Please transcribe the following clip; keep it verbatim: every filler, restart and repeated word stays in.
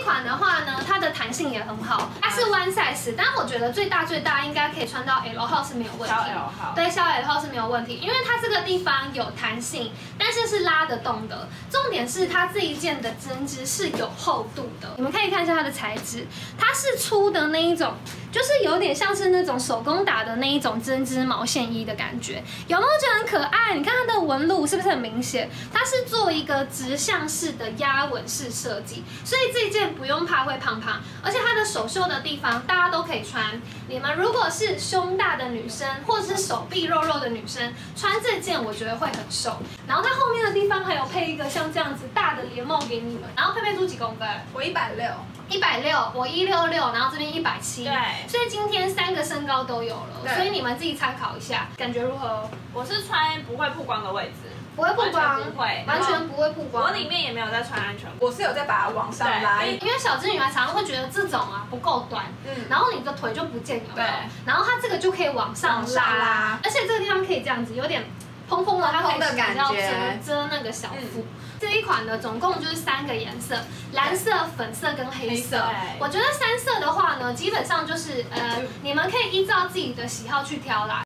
款的话呢，它的弹性也很好，它是 one size， 但我觉得最大最大应该可以穿到 L 号是没有问题。 小 L 号。 对，小 L 号是没有问题，因为它这个地方有弹性，但是是拉得动的。重点是它这一件的针织是有厚度的，你们可以看一下它的材质，它是粗的那一种。 就是有点像是那种手工打的那一种针织毛线衣的感觉，有没有觉得很可爱？你看它的纹路是不是很明显？它是做一个直向式的压纹式设计，所以这件不用怕会胖胖，而且它的手袖的地方大家都可以穿。你们如果是胸大的女生，或者是手臂肉肉的女生，穿这件我觉得会很瘦。然后它后面的地方还有配一个像这样子大的连帽给你们。然后佩佩猪几公分？ 我一百六。 一百六，我一六六，然后这边一百七， 对， 所以今天三个身高都有了，所以你们自己参考一下，感觉如何？ 我是穿不会曝光的位置， 不会曝光， 不会， 完全不会曝光。 我里面也没有在穿安全裤， 我是有在把它往上拉， 因为小资女孩常常会觉得这种啊不够短，嗯，然后你的腿就不见有没有？然后它这个就可以往上拉，而且这个地方可以这样子，有点蓬蓬的，它可以比较遮遮那个小腹。 这一款呢，总共就是三个颜色，蓝色、粉色跟黑色。我觉得三色的话呢，基本上就是呃，你们可以依照自己的喜好去挑啦。